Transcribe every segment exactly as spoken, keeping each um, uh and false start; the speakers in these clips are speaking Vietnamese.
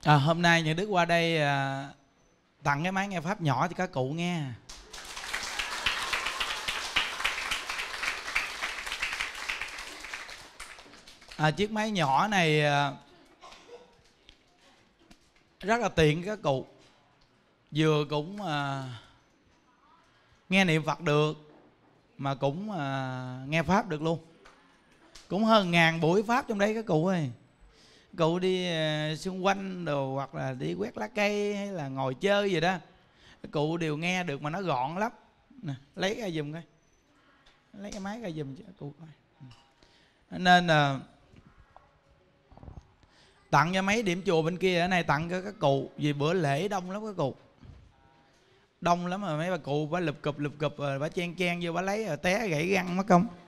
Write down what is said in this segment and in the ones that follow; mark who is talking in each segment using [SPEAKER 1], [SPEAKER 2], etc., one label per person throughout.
[SPEAKER 1] À, hôm nay những Đức qua đây à, tặng cái máy nghe pháp nhỏ cho các cụ nghe. À, chiếc máy nhỏ này à, rất là tiện các cụ. Vừa cũng à, nghe niệm Phật được, mà cũng à, nghe pháp được luôn. Cũng hơn ngàn buổi pháp trong đây các cụ ơi. Cụ đi uh, xung quanh đồ, hoặc là đi quét lá cây hay là ngồi chơi gì đó, các cụ đều nghe được, mà nó gọn lắm nè. Lấy ra giùm coi, lấy cái máy ra giùm cho các cụ coi. Nên uh, tặng cho mấy điểm chùa bên kia, ở này tặng cho các cụ, vì bữa lễ đông lắm các cụ, đông lắm mà mấy bà cụ bà lụp cụp lụp cụp rồi bà chen chen vô bà lấy rồi té gãy răng mất công.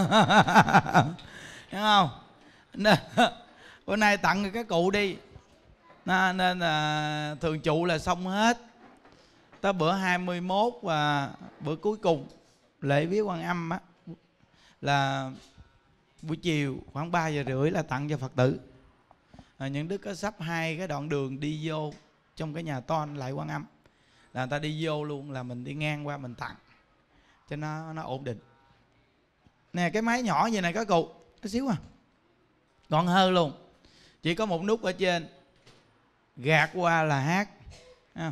[SPEAKER 1] Hiểu không? Nên bữa nay tặng cho các cụ đi. Nên, nên là thường trụ là xong hết. Tới bữa hai mươi mốt và bữa cuối cùng lễ viếng Quan Âm á, là buổi chiều khoảng ba giờ rưỡi là tặng cho Phật tử. À, những Đức có sắp hai cái đoạn đường đi vô trong cái nhà ton lại Quan Âm, là người ta đi vô luôn, là mình đi ngang qua mình tặng cho nó nó ổn định. Nè, cái máy nhỏ như này các cụ, cái xíu à, còn hơn luôn, chỉ có một nút ở trên, gạt qua là hát. À.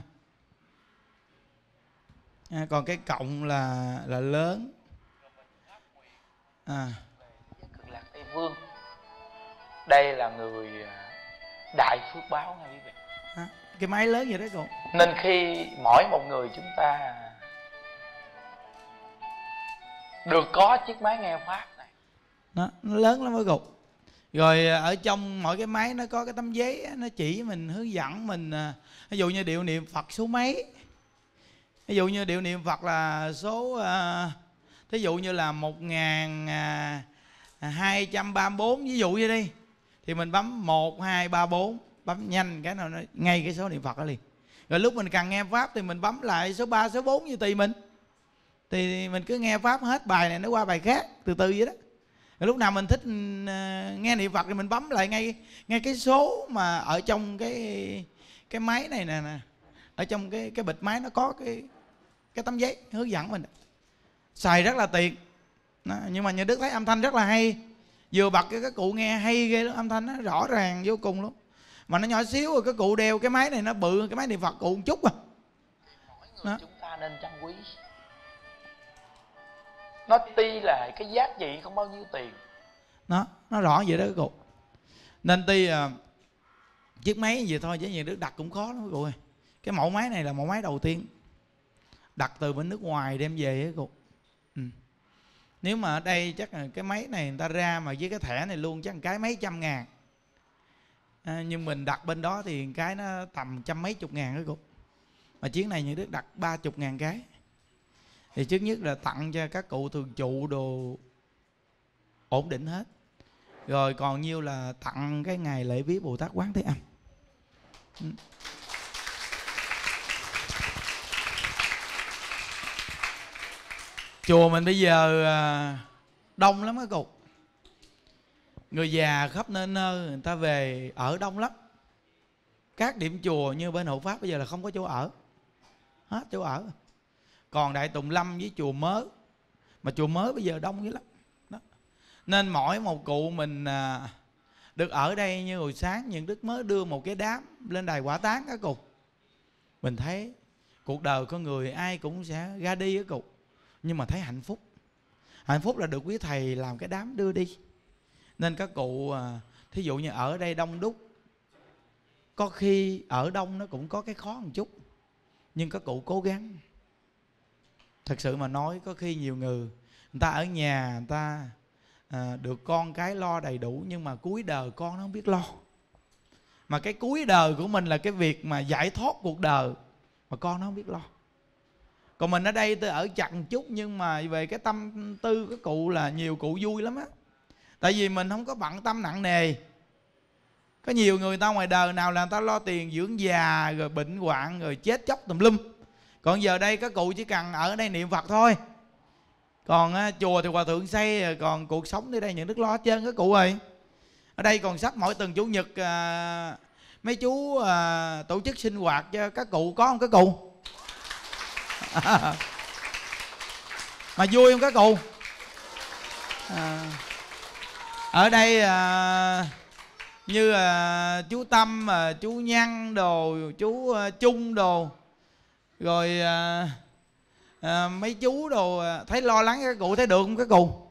[SPEAKER 1] À, còn cái cộng là là lớn. À.
[SPEAKER 2] Cực Lạc Tây Vương, đây là người đại phước báo nha quý vị.
[SPEAKER 1] À, cái máy lớn vậy đó cô.
[SPEAKER 2] Nên khi mỗi một người chúng ta được có chiếc máy nghe pháp này,
[SPEAKER 1] nó, nó lớn lắm mấy cô. Rồi ở trong mỗi cái máy nó có cái tấm giấy, nó chỉ mình, hướng dẫn mình. Ví dụ như điệu niệm Phật số mấy, ví dụ như điệu niệm Phật là số thí dụ như là một nghìn hai trăm ba mươi bốn, ví dụ vậy đi, thì mình bấm một hai ba bốn, bấm nhanh cái nào nó ngay cái số niệm Phật đó liền. Rồi lúc mình cần nghe pháp thì mình bấm lại số ba, số bốn như tùy mình, thì mình cứ nghe pháp hết bài này nó qua bài khác, từ từ vậy đó. Rồi lúc nào mình thích nghe niệm Phật thì mình bấm lại ngay ngay cái số mà ở trong cái cái máy này nè nè, ở trong cái cái bịch máy nó có cái cái tấm giấy hướng dẫn mình, xài rất là tiện. Đó, nhưng mà nhà Đức thấy âm thanh rất là hay, vừa bật cái các cụ nghe hay ghê lắm, âm thanh nó rõ ràng vô cùng luôn. Mà nó nhỏ xíu rồi các cụ đeo cái máy này nó bự cái máy niệm Phật cụ một chút à.
[SPEAKER 2] mỗi người đó. Chúng ta nên trân quý. Nó tuy là cái giá trị không bao nhiêu tiền,
[SPEAKER 1] nó nó rõ vậy đó các cụ. Nên tuy uh, chiếc máy gì thôi chứ nhà Đức đặt cũng khó lắm các cụ ơi. Cái mẫu máy này là mẫu máy đầu tiên đặt từ bên nước ngoài đem về các cụ. Ừ. Nếu mà ở đây chắc là cái máy này người ta ra mà với cái thẻ này luôn chắc một cái mấy trăm ngàn. À, nhưng mình đặt bên đó thì cái nó tầm trăm mấy chục ngàn các cụ. Mà chuyến này nhà Đức đặt ba chục ngàn cái. Thì trước nhất là tặng cho các cụ thường trụ đồ ổn định hết. Rồi còn nhiêu là tặng cái ngày lễ viếng Bồ Tát Quán Thế Âm. Ừ. Chùa mình bây giờ đông lắm các cụ. Người già khắp nơi nơi người ta về ở đông lắm. Các điểm chùa như bên Hộ Pháp bây giờ là không có chỗ ở, hết chỗ ở. Còn Đại Tùng Lâm với chùa Mới, mà chùa Mới bây giờ đông dữ lắm đó. Nên mỗi một cụ mình à, được ở đây, như hồi sáng những Đức mới đưa một cái đám lên đài hỏa táng các cụ. Mình thấy cuộc đời con người ai cũng sẽ ra đi các cụ, nhưng mà thấy hạnh phúc. Hạnh phúc là được quý thầy làm cái đám đưa đi. Nên các cụ à, thí dụ như ở đây đông đúc, có khi ở đông nó cũng có cái khó một chút, nhưng các cụ cố gắng. Thật sự mà nói, có khi nhiều người người ta ở nhà người ta à, được con cái lo đầy đủ, nhưng mà cuối đời con nó không biết lo. Mà cái cuối đời của mình là cái việc mà giải thoát cuộc đời, mà con nó không biết lo. Còn mình ở đây tôi ở chặt chút, nhưng mà về cái tâm tư các cụ là nhiều cụ vui lắm á. Tại vì mình không có bận tâm nặng nề. Có nhiều người ta ngoài đời nào là người ta lo tiền dưỡng già, rồi bệnh hoạn, rồi chết chóc tùm lum. Còn giờ đây các cụ chỉ cần ở đây niệm Phật thôi. Còn á, chùa thì hòa thượng xây, còn cuộc sống ở đây những Đức lo hết trơn các cụ ơi. Ở đây còn sắp mỗi tuần chủ nhật à, mấy chú à, tổ chức sinh hoạt cho các cụ có không các cụ? Mà vui không các cụ? À, ở đây à, như à, chú Tâm, à, chú Nhân đồ, chú à, Trung đồ, rồi à, à, mấy chú đồ, à, thấy lo lắng các cụ, thấy được không các cụ?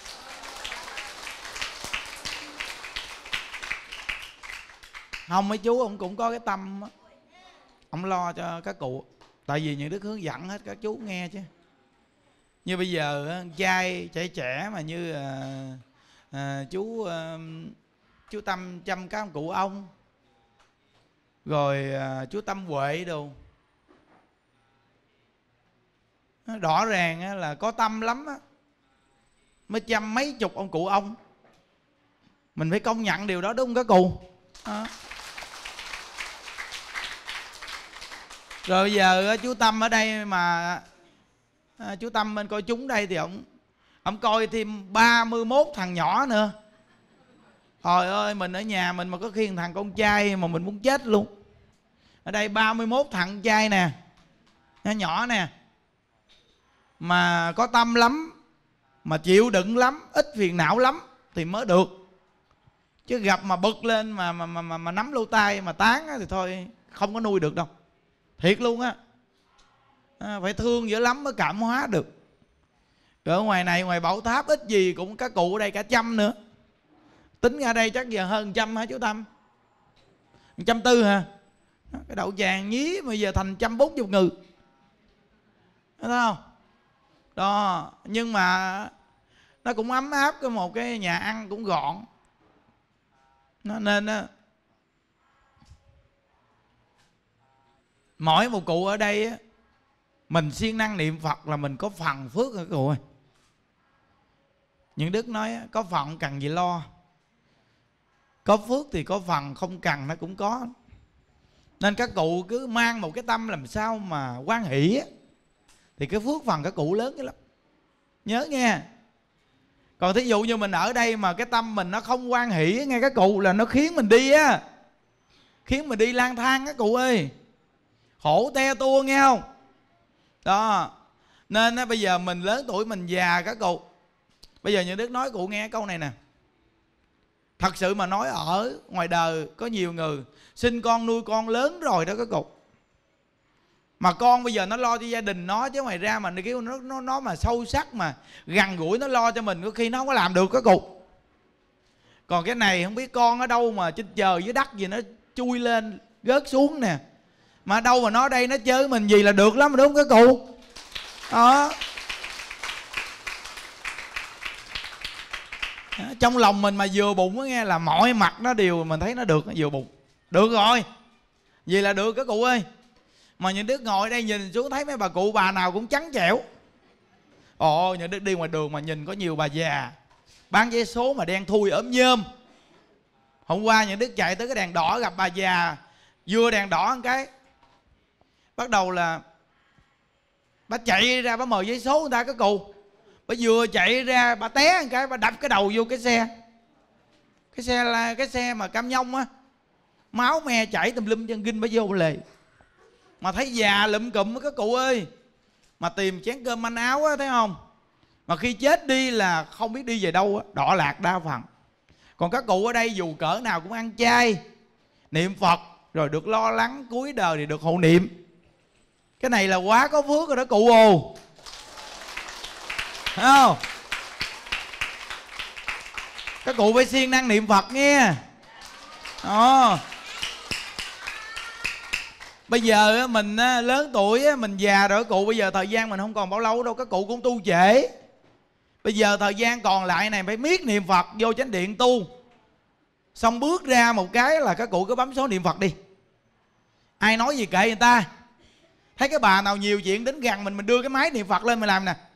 [SPEAKER 1] Không, mấy chú ông cũng có cái tâm đó. Ông lo cho các cụ, tại vì những đức hướng dẫn hết các chú nghe chứ. Như bây giờ trai trẻ trẻ mà như à, à, chú à, chú Tâm chăm các ông cụ ông, rồi à, chú Tâm Huệ đồ, rõ ràng á, là có tâm lắm á, mới chăm mấy chục ông cụ ông. Mình phải công nhận điều đó đúng không các cụ? Đó. Rồi bây giờ chú Tâm ở đây mà à, chú Tâm bên coi chúng đây thì ông ông coi thêm ba mươi mốt thằng nhỏ nữa. Trời ơi, mình ở nhà mình mà có khi thằng con trai mà mình muốn chết luôn. Ở đây ba mươi mốt thằng trai nè, nhỏ nhỏ nè, mà có tâm lắm, mà chịu đựng lắm, ít phiền não lắm thì mới được. Chứ gặp mà bực lên mà mà mà mà, mà nắm lô tay mà tán thì thôi không có nuôi được đâu. Thiệt luôn á. À, phải thương dữ lắm mới cảm hóa được. Rồi ở ngoài này, ngoài Bảo Tháp ít gì cũng các cụ ở đây cả trăm nữa. Tính ra đây chắc giờ hơn trăm hả chú Tâm? Trăm tư hả? Cái đậu vàng nhí mà giờ thành trăm bốn chục người. Thấy không? Đó, nhưng mà nó cũng ấm áp, cái một cái nhà ăn cũng gọn. Nó nên á, mỗi một cụ ở đây á, mình siêng năng niệm Phật là mình có phần phước rồi các cụ ơi. Những đức nói có phận cần gì lo, có phước thì có phần, không cần nó cũng có. Nên các cụ cứ mang một cái tâm làm sao mà hoan hỷ á, thì cái phước phần các cụ lớn cái lắm. Nhớ nghe. Còn thí dụ như mình ở đây mà cái tâm mình nó không hoan hỷ nghe các cụ, là nó khiến mình đi á, khiến mình đi lang thang các cụ ơi, khổ te tua nghe không? Đó. Nên á, bây giờ mình lớn tuổi mình già các cụ. Bây giờ như đức nói cụ nghe câu này nè. Thật sự mà nói ở ngoài đời có nhiều người sinh con nuôi con lớn rồi đó các cụ, mà con bây giờ nó lo cho gia đình nó, chứ ngoài ra mà nó kêu nó, nó, nó mà sâu sắc mà gần gũi nó lo cho mình, có khi nó không có làm được các cụ. Còn cái này không biết con ở đâu mà trên trời dưới đất gì nó chui lên rớt xuống nè, mà đâu mà nó ở đây nó chơi với mình gì là được lắm, đúng không các cụ? Đó. Trong lòng mình mà vừa bụng á nghe, là mọi mặt nó đều mình thấy nó được, nó vừa bụng được rồi, gì là được các cụ ơi. Mà những đứa ngồi đây nhìn xuống thấy mấy bà cụ bà nào cũng trắng trẻo. Ồ, những đứa đi ngoài đường mà nhìn có nhiều bà già bán vé số mà đen thui ốm nhơm. Hôm qua những đứa chạy tới cái đèn đỏ gặp bà già, vừa đèn đỏ một cái bắt đầu là bà chạy ra bà mời giấy số người ta các cụ. Bà vừa chạy ra bà té một cái, bà đập cái đầu vô cái xe. Cái xe là cái xe mà cam nhông á, máu me chảy tùm lum chân kinh, bà vô lề. Mà thấy già lụm cụm các cụ ơi, mà tìm chén cơm manh áo á, thấy không? Mà khi chết đi là không biết đi về đâu á, đọa lạc đa phần. Còn các cụ ở đây dù cỡ nào cũng ăn chay, niệm Phật, rồi được lo lắng cuối đời thì được hộ niệm. Cái này là quá có phước rồi đó cụ ồ. Thấy không? Các cụ phải siêng năng niệm Phật nghe. Đó. Bây giờ mình lớn tuổi, mình già rồi cụ, bây giờ thời gian mình không còn bao lâu đâu, các cụ cũng tu trễ. Bây giờ thời gian còn lại này phải miết niệm Phật, vô chánh điện tu. Xong bước ra một cái là các cụ cứ bấm số niệm Phật đi. Ai nói gì kệ người ta. Thấy cái bà nào nhiều chuyện đến gần mình, mình đưa cái máy niệm Phật lên mình làm nè.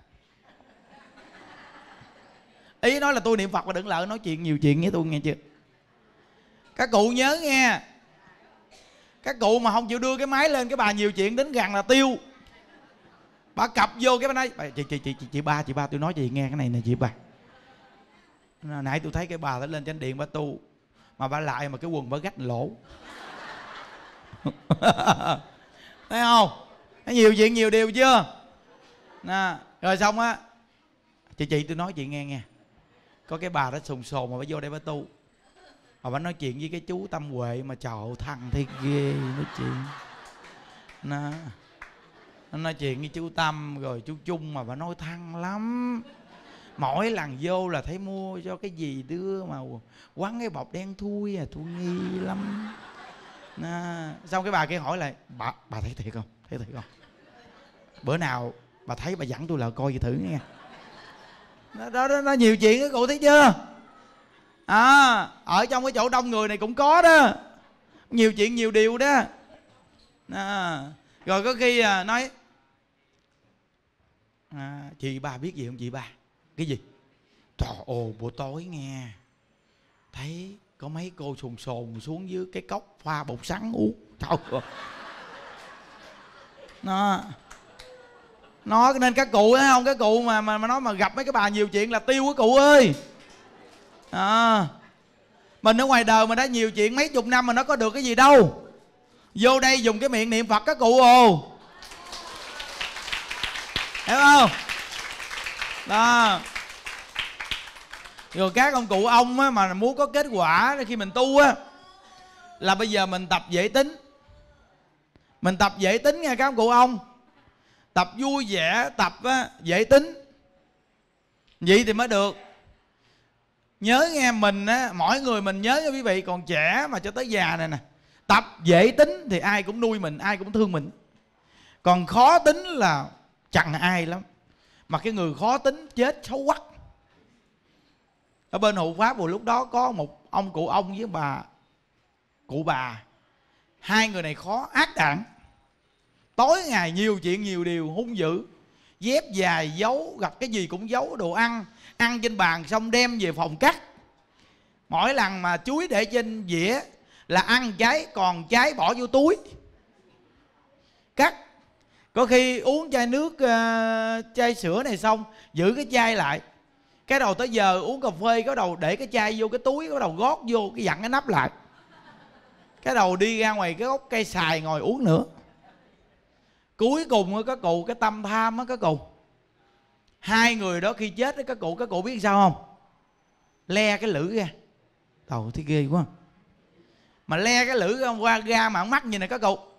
[SPEAKER 1] Ý nói là tôi niệm Phật và đừng lỡ nói chuyện nhiều chuyện với tôi nghe chưa. Các cụ nhớ nghe. Các cụ mà không chịu đưa cái máy lên, cái bà nhiều chuyện đến gần là tiêu. Bà cặp vô cái bà nói chị chị chị chị, chị ba chị ba tôi nói chị nghe cái này nè chị ba. Nãy tôi thấy cái bà đã lên chánh điện bà tu, mà bà lại mà cái quần bà gách lỗ. Thấy không? Thấy nhiều chuyện nhiều điều chưa? Nè, rồi xong á, chị chị tôi nói chị nghe nghe. Có cái bà đó sồn sồn mà bà vô đây bà tu, mà bà nói chuyện với cái chú Tâm Huệ mà trời ơi, thằng thấy ghê nói chuyện. Nè, nó nói chuyện với chú Tâm rồi chú Trung mà bà nói thăng lắm. Mỗi lần vô là thấy mua cho cái gì đưa mà quăng cái bọc đen thui à, tôi nghi lắm. Nè, xong cái bà kia hỏi lại, bà bà thấy thiệt không? Thấy thiệt không? Bữa nào bà thấy bà dẫn tôi lại coi gì thử nghe. Đó, đó, đó, nó nhiều chuyện đó, cụ thấy chưa? À, ở trong cái chỗ đông người này cũng có đó, nhiều chuyện nhiều điều đó. À, rồi có khi à, nói à, chị ba biết gì không chị ba? Cái gì? Trời ồ, buổi tối nghe thấy có mấy cô sồn sồn xuống dưới cái cốc pha bột sắn uống. Trời ơi. Nó nó nên các cụ thấy không, cái cụ mà mà mà nói mà gặp mấy cái bà nhiều chuyện là tiêu cái cụ ơi. À, mình ở ngoài đời mà đã nhiều chuyện mấy chục năm mà nó có được cái gì đâu. Vô đây dùng cái miệng niệm Phật các cụ ồ, hiểu không? Đó. Rồi các ông cụ ông á, mà muốn có kết quả khi mình tu á, là bây giờ mình tập dễ tính. Mình tập dễ tính nha các ông cụ ông. Tập vui vẻ, tập á, dễ tính. Vậy thì mới được. Nhớ nghe mình á, mỗi người mình nhớ nha quý vị, còn trẻ mà cho tới già này nè, tập dễ tính thì ai cũng nuôi mình, ai cũng thương mình. Còn khó tính là chẳng ai lắm. Mà cái người khó tính chết xấu quắc. Ở bên hộ pháp vừa lúc đó có một ông cụ ông với bà cụ bà. Hai người này khó ác đản. Tối ngày nhiều chuyện nhiều điều, hung dữ. Dép dài giấu, gặp cái gì cũng giấu đồ ăn. Ăn trên bàn xong đem về phòng cắt. Mỗi lần mà chuối để trên dĩa là ăn trái, còn trái bỏ vô túi cắt. Có khi uống chai nước uh, chai sữa này xong giữ cái chai lại, cái đầu tới giờ uống cà phê có đầu để cái chai vô cái túi, có đầu gót vô cái dặn cái nắp lại, cái đầu đi ra ngoài cái gốc cây xài ngồi uống nữa. Cuối cùng có cụ cái tâm tham á các cụ. Hai người đó khi chết đó các cụ, các cụ biết sao không? Le cái lưỡi ra. Đầu thấy ghê quá. Mà le cái lưỡi ra qua ra mà mắt nhìn này các cụ.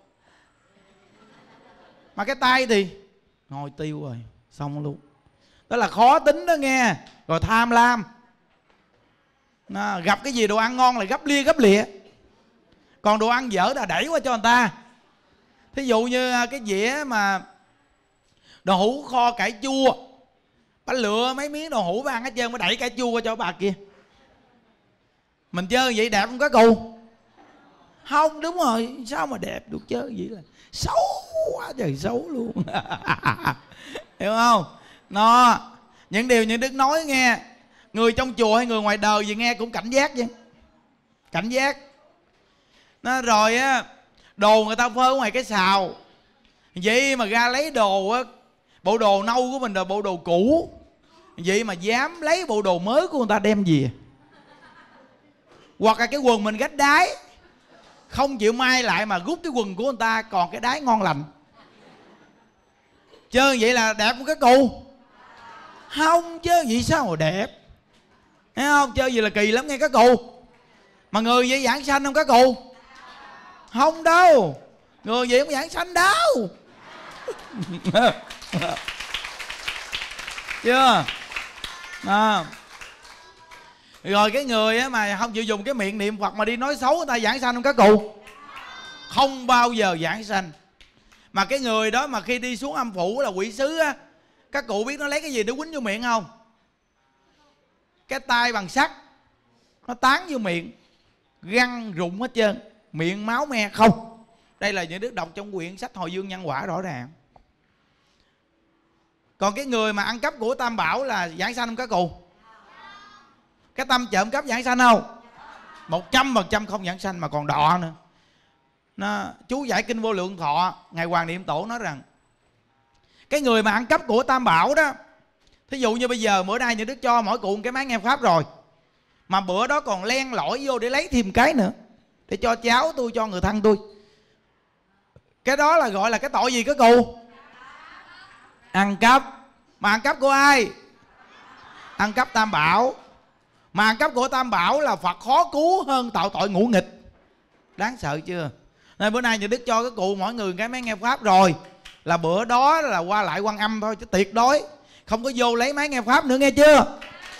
[SPEAKER 1] Mà cái tay thì ngồi tiêu rồi, xong luôn. Đó là khó tính đó nghe. Rồi tham lam. Nó, gặp cái gì đồ ăn ngon là gấp lia gấp lịa. Còn đồ ăn dở là đẩy qua cho người ta. Thí dụ như cái dĩa mà đồ hũ kho cải chua, bà lựa mấy miếng đồ hũ bà ăn hết trơn, bà đẩy cải chua qua cho bà kia. Mình chơi vậy đẹp không các cụ? Không, đúng rồi. Sao mà đẹp được chơi vậy, là xấu quá trời xấu luôn. Hiểu không? Nó, những điều những Đức nói nghe, người trong chùa hay người ngoài đời gì nghe cũng cảnh giác chứ. Cảnh giác. Nó rồi á, đồ người ta phơi ngoài cái xào, vậy mà ra lấy đồ á, bộ đồ nâu của mình là bộ đồ cũ, vậy mà dám lấy bộ đồ mới của người ta đem về. Hoặc là cái quần mình gách đái, không chịu may lại mà rút cái quần của người ta còn cái đái ngon lành. Chứ vậy là đẹp không các cụ? Không chứ, vậy sao mà đẹp? Thấy không? Chơi gì là kỳ lắm nghe các cụ. Mà người vậy giảng sanh không các cụ? Không đâu. Người vậy không giảng sanh đâu. Chưa? À. Rồi cái người á mà không chịu dùng cái miệng niệm Phật mà đi nói xấu người ta giảng sanh không các cụ? Không bao giờ giảng sanh. Mà cái người đó mà khi đi xuống âm phủ là quỷ sứ á, các cụ biết nó lấy cái gì để quýnh vô miệng không? Cái tay bằng sắt, nó tán vô miệng, răng rụng hết trơn, miệng máu me không. Đây là những đức đọc trong quyển sách Hồi Dương Nhân Quả rõ ràng. Còn cái người mà ăn cắp của Tam Bảo là giảng sanh không các cụ? Cái tâm trộm cắp giảng sanh không? Một trăm phần trăm không giảng sanh mà còn đọ nữa. Nó, chú giải kinh Vô Lượng Thọ, Ngài Hoàng Niệm Tổ nói rằng cái người mà ăn cắp của Tam Bảo đó, thí dụ như bây giờ bữa nay như Đức cho mỗi cụ một cái máy nghe Pháp rồi, mà bữa đó còn len lỏi vô để lấy thêm cái nữa, để cho cháu tôi, cho người thân tôi, Cái đó là gọi là cái tội gì các cụ? Ăn cắp. Mà ăn cắp của ai? Ăn cắp Tam Bảo. Mà ăn cắp của Tam Bảo là Phật khó cứu hơn tạo tội ngũ nghịch. Đáng sợ chưa? Nên bữa nay nhà Đức cho các cụ mỗi người cái máy nghe Pháp rồi, là bữa đó là qua lại Quan Âm thôi, chứ tuyệt đối không có vô lấy máy nghe Pháp nữa, nghe chưa?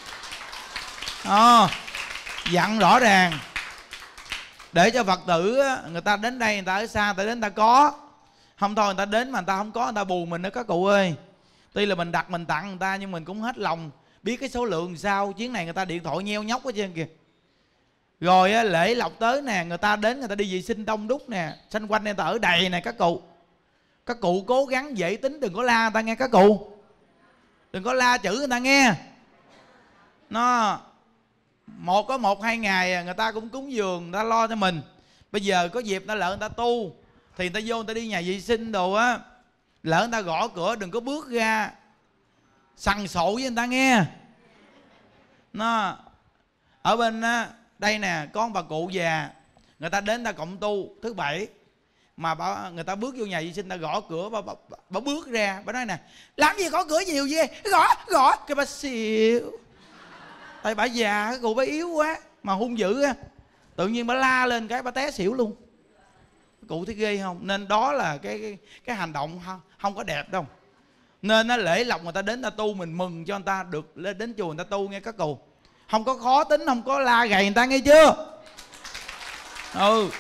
[SPEAKER 1] À, dặn rõ ràng để cho Phật tử người ta đến đây, người ta ở xa, người ta đến người ta có. Không thôi người ta đến mà người ta không có, người ta buồn mình đó các cụ ơi. Tuy là mình đặt mình tặng người ta nhưng mình cũng hết lòng biết cái số lượng sao. Chuyến này người ta điện thoại nheo nhóc hết trơn kìa. Rồi á, lễ lộc tới nè, người ta đến người ta đi vệ sinh đông đúc nè, xanh quanh đây người ta ở đầy nè các cụ. Các cụ cố gắng dễ tính, đừng có la người ta nghe các cụ. Đừng có la chữ người ta nghe. Nó một có một hai ngày người ta cũng cúng dường, người ta lo cho mình. Bây giờ có dịp người ta lỡ người ta tu thì người ta vô người ta đi nhà vệ sinh đồ á, lỡ người ta gõ cửa đừng có bước ra sằng sộ với người ta nghe. Nó ở bên á, đây nè, có bà cụ già, người ta đến người ta cộng tu thứ bảy, mà bà, người ta bước vô nhà vệ sinh, người ta gõ cửa, bà, bà, bà, bà bước ra, bà nói nè, làm gì gõ cửa nhiều vậy, gõ gõ cái bà xỉu. Tại bà già, cái cụ bà yếu quá mà hung dữ á, tự nhiên bà la lên cái bà té xỉu luôn. Cụ thấy ghê không? Nên đó là cái cái, cái hành động không, không có đẹp đâu. Nên nó lễ lộc người ta đến người ta tu, mình mừng cho người ta được lên đến chùa người ta tu nghe các cụ. Không có khó tính, không có la gầy người ta nghe chưa? Ừ.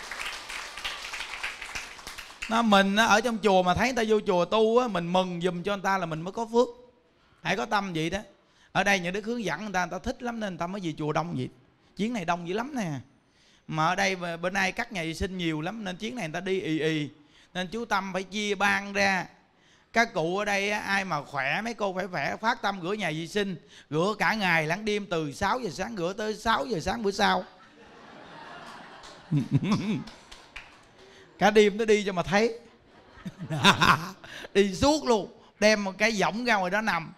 [SPEAKER 1] Nó mình ở trong chùa mà thấy người ta vô chùa tu á, mình mừng giùm cho người ta là mình mới có phước. Hãy có tâm vậy đó. Ở đây những đức hướng dẫn người ta, người ta thích lắm nên người ta mới về chùa đông vậy. Chuyến này đông dữ lắm nè. Mà ở đây bữa nay cắt nhà vệ sinh nhiều lắm nên chuyến này người ta đi ì ì. Nên chú Tâm phải chia ban ra. Các cụ ở đây ai mà khỏe, mấy cô phải khỏe, phát tâm rửa nhà vệ sinh, rửa cả ngày lẫn đêm, từ sáu giờ sáng rửa tới sáu giờ sáng bữa sau. Cả đêm nó đi cho mà thấy. Đi suốt luôn, đem một cái võng ra ngoài đó nằm.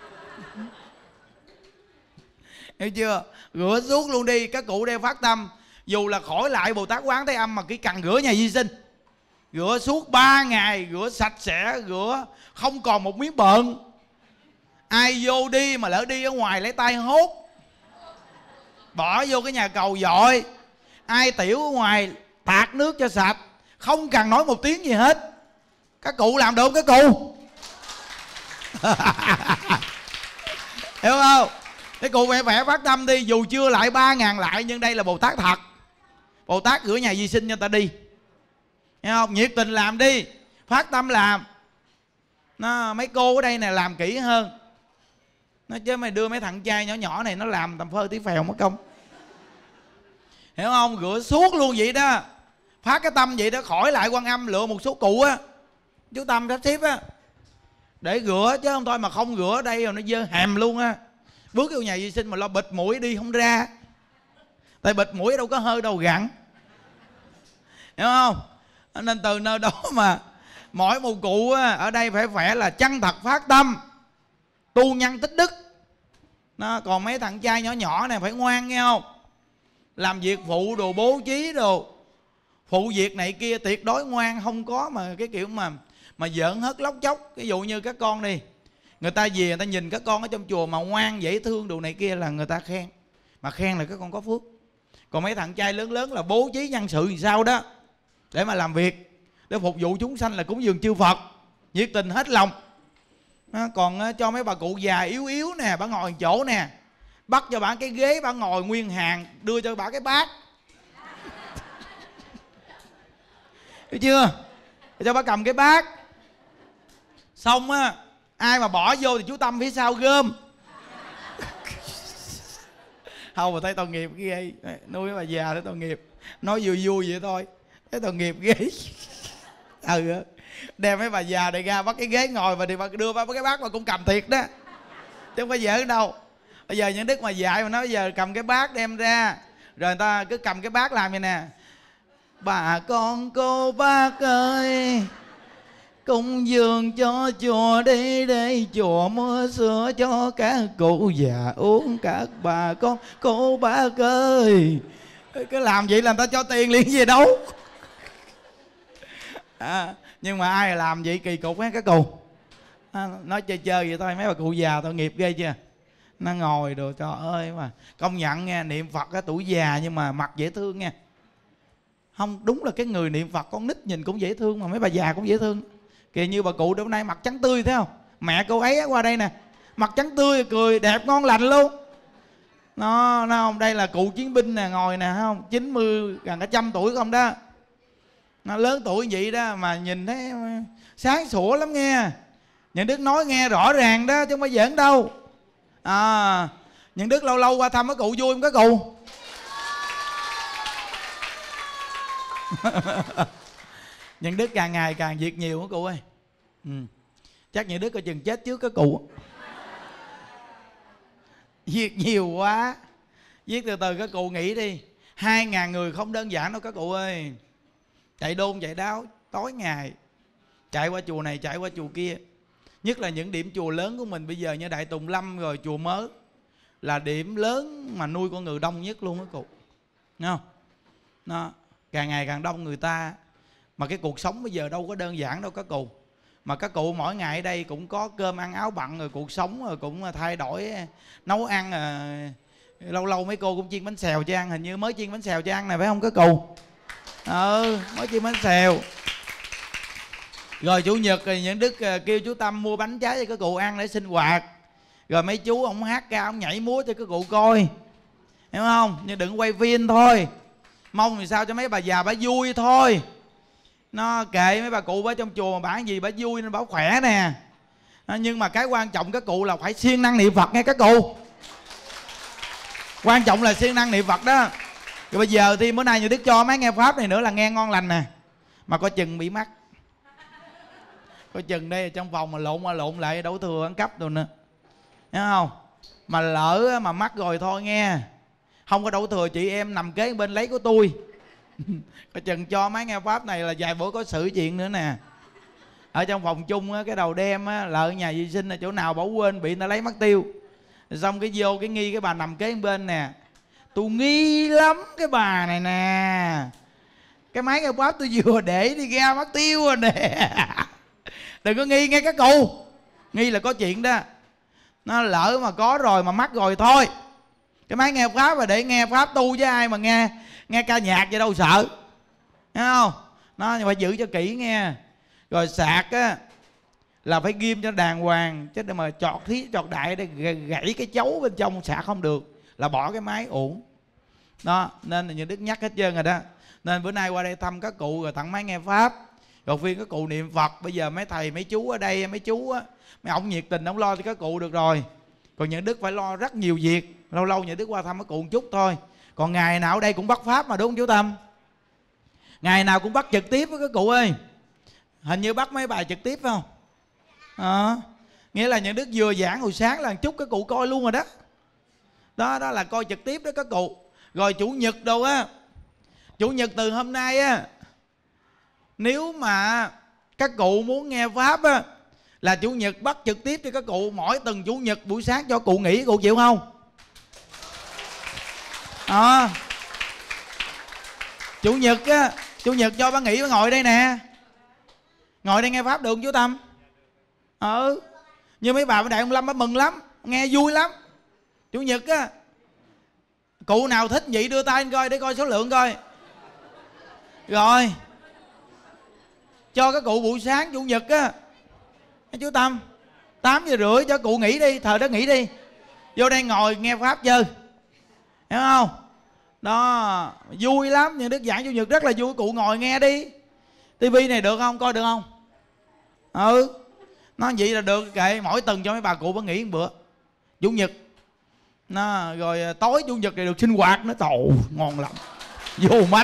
[SPEAKER 1] Hiểu chưa? Rửa suốt luôn đi. Các cụ đeo phát tâm, dù là khỏi lại Bồ Tát Quán Thế Âm mà chỉ cần rửa nhà vệ sinh, rửa suốt ba ngày, rửa sạch sẽ, rửa không còn một miếng bợn. Ai vô đi mà lỡ đi ở ngoài lấy tay hốt, bỏ vô cái nhà cầu dội. Ai tiểu ở ngoài tạt nước cho sạch, không cần nói một tiếng gì hết. Các cụ làm được không các cụ? Hiểu không? Cái cụ vẻ vẻ phát tâm đi, dù chưa lại ba ngàn lại nhưng đây là Bồ Tát thật. Bồ Tát rửa nhà vệ sinh cho ta đi. Hiểu không? Nhiệt tình làm đi, phát tâm làm. Nó, mấy cô ở đây nè làm kỹ hơn. Nó chứ mày đưa mấy thằng trai nhỏ nhỏ này nó làm tầm phơ tí phèo mất công. Hiểu không? Rửa suốt luôn vậy đó. Phát cái tâm vậy đó, khỏi lại Quan Âm lựa một số cụ á, chú Tâm sắp xếp á, để rửa, chứ không thôi mà không rửa ở đây rồi nó dơ hèm luôn á. Bước vô nhà vệ sinh mà lo bịt mũi đi không ra. Tại bịt mũi đâu có hơi đâu gặn. Hiểu không? Nên từ nơi đó mà mỗi một cụ á, ở đây phải phải là chân thật phát tâm, tu nhân tích đức. Nó, còn mấy thằng trai nhỏ nhỏ này phải ngoan nghe không? Làm việc phụ đồ, bố trí đồ, phụ việc này kia tuyệt đối ngoan, không có mà cái kiểu mà mà giỡn hớt lóc chóc. Ví dụ như các con đi, người ta về người ta nhìn các con ở trong chùa mà ngoan dễ thương đồ này kia là người ta khen, mà khen là các con có phước. Còn mấy thằng trai lớn lớn là bố trí nhân sự thì sao đó để mà làm việc, để phục vụ chúng sanh, là cúng dường chư Phật, nhiệt tình hết lòng. Còn cho mấy bà cụ già yếu yếu nè, bà ngồi chỗ nè, bắt cho bà cái ghế, bà ngồi nguyên hàng, đưa cho bà cái bát. Hiểu chưa? Cho bà cầm cái bát. Xong á, ai mà bỏ vô thì chú Tâm phía sau gom. Không mà thấy tội nghiệp ghê. Nuôi bà già thấy tội nghiệp. Nói vui vui vậy thôi, thấy tội nghiệp ghê. Ừ, đem mấy bà già này ra bắt cái ghế ngồi và thì bà đưa bà cái bát mà cũng cầm thiệt đó, chứ không phải giỡn đâu. Bây giờ những đức mà dạy mà nói bây giờ cầm cái bát đem ra, rồi người ta cứ cầm cái bát làm vậy nè: bà con cô bác ơi, cúng dường cho chùa đi, để chùa mua sữa cho các cụ già uống, các bà con cô bác ơi. Cứ làm vậy là người ta cho tiền liền gì đâu. À, nhưng mà ai làm vậy kỳ cục hết các cụ. À, nói chơi chơi vậy thôi, mấy bà cụ già tội nghiệp ghê chưa. Nó ngồi đồ trời ơi, mà công nhận nghe, niệm Phật cái tuổi già nhưng mà mặt dễ thương nha. Không, đúng là cái người niệm Phật con nít nhìn cũng dễ thương, mà mấy bà già cũng dễ thương. Kìa như bà cụ hôm nay mặt trắng tươi thấy không? Mẹ cô ấy qua đây nè, mặt trắng tươi, cười đẹp ngon lành luôn. Nó, nó không, đây là cụ chiến binh nè, ngồi nè, không, chín mươi gần cả trăm tuổi không đó. Nó lớn tuổi vậy đó mà nhìn thấy sáng sủa lắm nghe. Những Đức nói nghe rõ ràng đó chứ không phải giỡn đâu. À, Những Đức lâu lâu qua thăm cái cụ vui không các cụ? Những Đức càng ngày càng việc nhiều á cụ ơi. Ừ. Chắc Những Đức coi chừng chết trước cái cụ. Việc nhiều quá. Viết từ từ các cụ nghĩ đi. Hai ngàn người không đơn giản đâu các cụ ơi. Chạy đôn chạy đáo tối ngày, chạy qua chùa này chạy qua chùa kia. Nhất là những điểm chùa lớn của mình bây giờ như Đại Tùng Lâm rồi chùa Mới là điểm lớn mà nuôi con người đông nhất luôn á cụ. Nghe không? Nó càng ngày càng đông người ta. Mà cái cuộc sống bây giờ đâu có đơn giản đâu các cụ. Mà các cụ mỗi ngày ở đây cũng có cơm ăn áo bận, rồi cuộc sống rồi cũng thay đổi nấu ăn. À, lâu lâu mấy cô cũng chiên bánh xèo cho ăn, hình như mới chiên bánh xèo cho ăn này phải không các cụ? Ừ, mới chiên bánh xèo. Rồi chủ nhật thì Những Đức kêu chú Tâm mua bánh trái cho các cụ ăn để sinh hoạt. Rồi mấy chú ông hát ca, ông nhảy múa cho các cụ coi, hiểu không? Nhưng đừng quay phim thôi. Mong thì sao cho mấy bà già bà vui thôi. Nó kệ mấy bà cụ ở trong chùa mà bà gì bà vui nên bà khỏe nè. Nhưng mà cái quan trọng các cụ là phải siêng năng niệm Phật nghe các cụ. Quan trọng là siêng năng niệm Phật đó. Rồi bây giờ thì bữa nay Như Đức cho mấy nghe pháp này nữa là nghe ngon lành nè. Mà coi chừng bị mắc. Coi chừng đây trong phòng mà lộn qua lộn lại đổ thừa ăn cắp rồi nữa, hiểu không? Mà lỡ mà mắc rồi thôi nghe. Không có đổ thừa chị em nằm kế bên lấy của tôi. Coi chừng cho mấy nghe pháp này là vài bữa có sự chuyện nữa nè. Ở trong phòng chung á, cái đầu đêm á, lỡ nhà vệ sinh là chỗ nào bỏ quên bị người ta lấy mất tiêu. Rồi xong cái vô cái nghi cái bà nằm kế bên nè. Tôi nghi lắm cái bà này nè. Cái máy nghe pháp tôi vừa để đi ra mất tiêu rồi nè. Đừng có nghi nghe các cụ. Nghi là có chuyện đó. Nó lỡ mà có rồi mà mắc rồi thôi. Cái máy nghe pháp là để nghe pháp tu với ai mà nghe nghe ca nhạc vậy đâu sợ, thấy không? Nó phải giữ cho kỹ nghe. Rồi sạc á là phải ghim cho đàng hoàng, chứ mà chọt thí chọt đại để gãy cái chấu bên trong sạc không được, là bỏ cái máy uổng. Đó, nên là Như Đức nhắc hết trơn rồi đó. Nên bữa nay qua đây thăm các cụ rồi tặng máy nghe pháp, rồi khuyên các cụ niệm Phật. Bây giờ mấy thầy mấy chú ở đây, mấy chú á, mấy ông nhiệt tình ông lo thì các cụ được rồi. Còn Như Đức phải lo rất nhiều việc. Lâu lâu Như Đức qua thăm các cụ một chút thôi. Còn ngày nào ở đây cũng bắt pháp mà, đúng không chú Tâm? Ngày nào cũng bắt trực tiếp với các cụ ơi. Hình như bắt mấy bài trực tiếp phải không? À, nghĩa là Như Đức vừa giảng hồi sáng là chút các cụ coi luôn rồi đó. Đó, đó là coi trực tiếp đó các cụ. Rồi chủ nhật đâu á, chủ nhật từ hôm nay á, nếu mà các cụ muốn nghe pháp á, là chủ nhật bắt trực tiếp cho các cụ. Mỗi từng chủ nhật buổi sáng cho cụ nghỉ, cụ chịu không? À, chủ nhật á, chủ nhật cho bà nghỉ, bà ngồi đây nè, ngồi đây nghe pháp được không chú Tâm? Ừ, như mấy bà bên Đại ông Lâm bà mừng lắm, nghe vui lắm. Chủ nhật á, cụ nào thích vậy đưa tay coi để coi số lượng coi. Rồi cho các cụ buổi sáng chủ nhật á, chú Tâm, tám giờ rưỡi cho cụ nghỉ đi, thời đó nghỉ đi, vô đây ngồi nghe pháp chơi, hiểu không? Đó, vui lắm. Những Đức giảng chủ nhật rất là vui, cụ ngồi nghe đi. Tivi này được không, coi được không? Ừ, nó vậy là được. Kệ, mỗi tuần cho mấy bà cụ bà nghỉ một bữa chủ nhật. Nó rồi tối chủ nhật này được sinh hoạt nữa, tổ ngon lắm, vô mắt.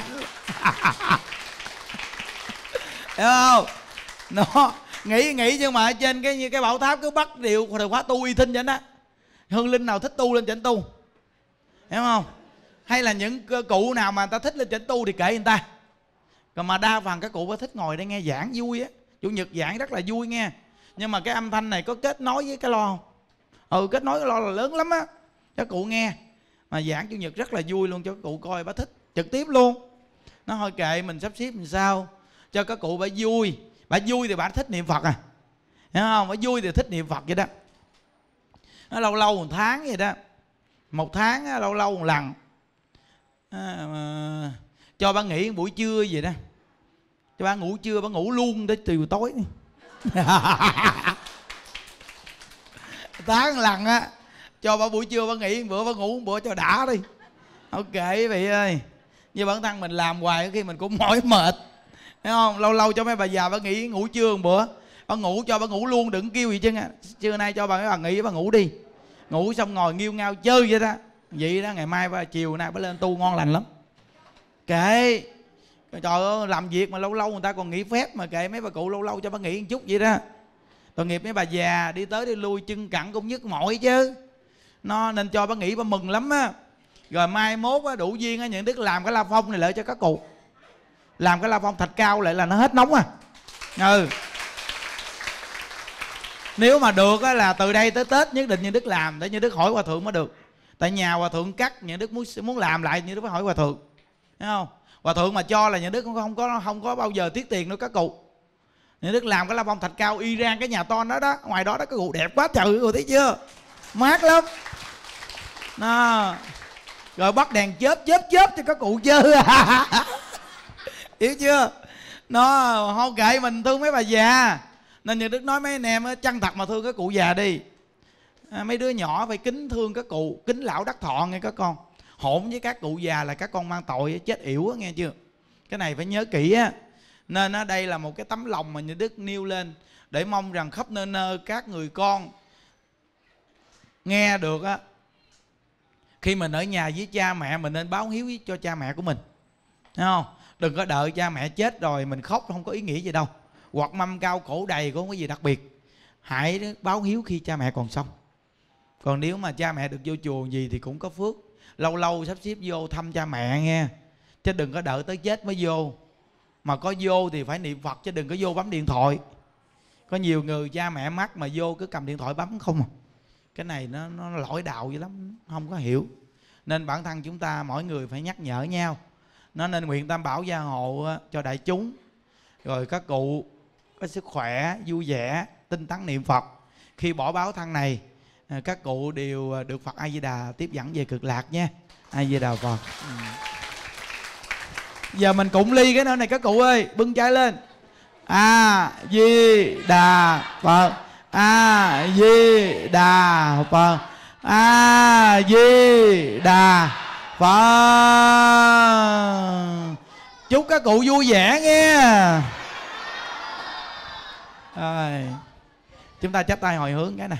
[SPEAKER 1] Hiểu không? Nó nghĩ nghĩ nhưng mà trên cái cái bảo tháp cứ bắt điều thời khóa tu y thinh vậy đó. Hương linh nào thích tu lên chỉnh tu, hiểu không? Hay là những cụ nào mà người ta thích lên chỉnh tu thì kệ người ta. Còn mà đa phần các cụ phải thích ngồi đây nghe giảng vui á. Chủ nhật giảng rất là vui nghe. Nhưng mà cái âm thanh này có kết nối với cái lo không? Ừ, kết nối cái lo là lớn lắm á, các cụ nghe. Mà giảng chủ nhật rất là vui luôn, cho các cụ coi bà thích trực tiếp luôn. Nó thôi kệ mình sắp xếp làm sao. cho các cụ bà vui. Bà vui thì bà thích niệm Phật à, hiểu không? Bà vui thì thích niệm Phật vậy đó. Nó lâu lâu một tháng vậy đó, một tháng lâu lâu một lần à, mà cho bà nghỉ buổi trưa vậy đó, cho bà ngủ trưa, bà ngủ luôn tới chiều tối. Tháng lần á, cho bà buổi trưa bà nghỉ một bữa, bà ngủ một bữa cho đã đi. Ok quý vị ơi, như bản thân mình làm hoài khi mình cũng mỏi mệt, thấy không? Lâu lâu cho mấy bà già bà nghỉ ngủ trưa một bữa, bà ngủ cho bà ngủ luôn, đừng kêu gì chứ. Trưa nay cho bà mấy bà nghỉ, bà ngủ đi, ngủ xong ngồi nghiêu ngao chơi vậy đó. Vậy đó, ngày mai bà chiều nay bà lên tu ngon lành lắm. Kệ, trời ơi, làm việc mà lâu lâu người ta còn nghỉ phép mà, kệ mấy bà cụ lâu lâu cho bà nghỉ một chút vậy đó. Tội nghiệp mấy bà già đi tới đi lui chân cẳng cũng nhức mỏi chứ. Nó nên cho bà nghỉ, bà mừng lắm á. Rồi mai mốt á, đủ duyên á, Nhuận Đức làm cái la phong này lại cho các cụ. Làm cái la phong thạch cao lại là nó hết nóng à. Ừ. Nếu mà được á, là từ đây tới Tết nhất định Nhuận Đức làm, để Nhuận Đức hỏi hòa thượng mới được. Tại nhà hòa thượng cắt, Nhuận Đức muốn muốn làm lại, Nhuận Đức phải hỏi hòa thượng, thấy không? Hòa thượng mà cho là Nhuận Đức không có không có không có bao giờ tiếc tiền đâu các cụ. Nhuận Đức làm cái la phong thạch cao y rang cái nhà to đó đó, ngoài đó đó cái cụ đẹp quá trời rồi, thấy chưa? Mát lắm. Đó. Rồi bắt đèn chớp chớp chớp cho các cụ chơi. Hiểu chưa? Nó không kệ mình thương mấy bà già, nên Nhuận Đức nói mấy anh em chân thật mà thương các cụ già đi. À, mấy đứa nhỏ phải kính thương các cụ, kính lão đắc thọ nghe các con. Hỗn với các cụ già là các con mang tội chết yểu nghe chưa? Cái này phải nhớ kỹ á. Nên á, đây là một cái tấm lòng mà Nhuận Đức nêu lên để mong rằng khắp nơi nơi các người con nghe được á. Khi mình ở nhà với cha mẹ mình nên báo hiếu cho cha mẹ của mình, thấy không? Đừng có đợi cha mẹ chết rồi mình khóc, không có ý nghĩa gì đâu. Hoặc mâm cao cổ đầy cũng không có gì đặc biệt. Hãy báo hiếu khi cha mẹ còn sống. Còn nếu mà cha mẹ được vô chùa gì thì cũng có phước. Lâu lâu sắp xếp vô thăm cha mẹ nghe, chứ đừng có đợi tới chết mới vô. Mà có vô thì phải niệm Phật, chứ đừng có vô bấm điện thoại. Có nhiều người cha mẹ mắc mà vô cứ cầm điện thoại bấm không à. Cái này nó, nó lỗi đạo dữ lắm, không có hiểu. Nên bản thân chúng ta mỗi người phải nhắc nhở nhau. Nó nên nguyện Tam Bảo gia hộ cho đại chúng, rồi các cụ có sức khỏe, vui vẻ, tinh tấn niệm Phật. Khi bỏ báo thân này, các cụ đều được Phật A Di Đà tiếp dẫn về cực lạc nha. A Di Đà Phật. Ừ. Giờ mình cụng ly cái nơi này các cụ ơi, bưng chai lên. A Di Đà Phật, A Di Đà Phật, A Di Đà Phật. Chúc các cụ vui vẻ nghe. Rồi, chúng ta chắp tay hồi hướng cái nè.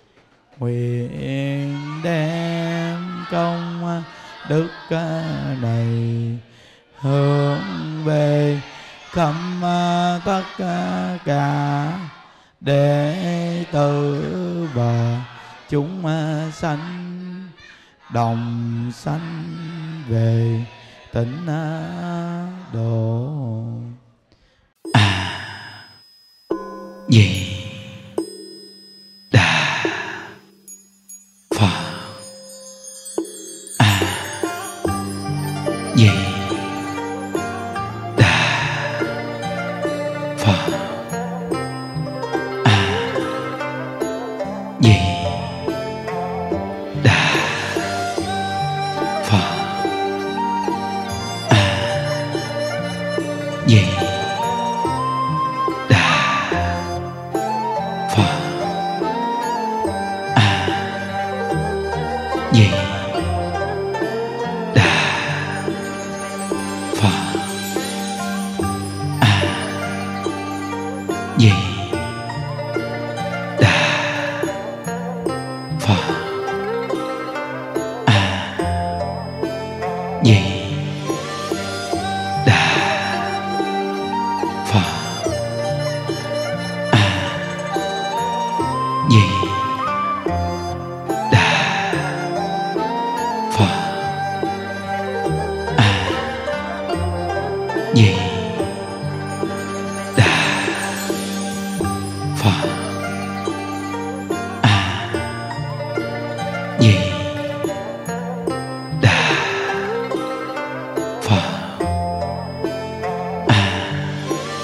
[SPEAKER 1] Nguyện đem công đức này hướng về khắp tất cả đệ tử và chúng sanh đồng sanh về tịnh độ. À Di Đà Phật. À Di Đà Phật. À Di Đà Phật. À Di Đà Phật. À Di Đà Phật. À Di Đà Phật. À Di Đà Phật. À Di Đà Phật. À Di Đà Phật. À Di Đà Phật. À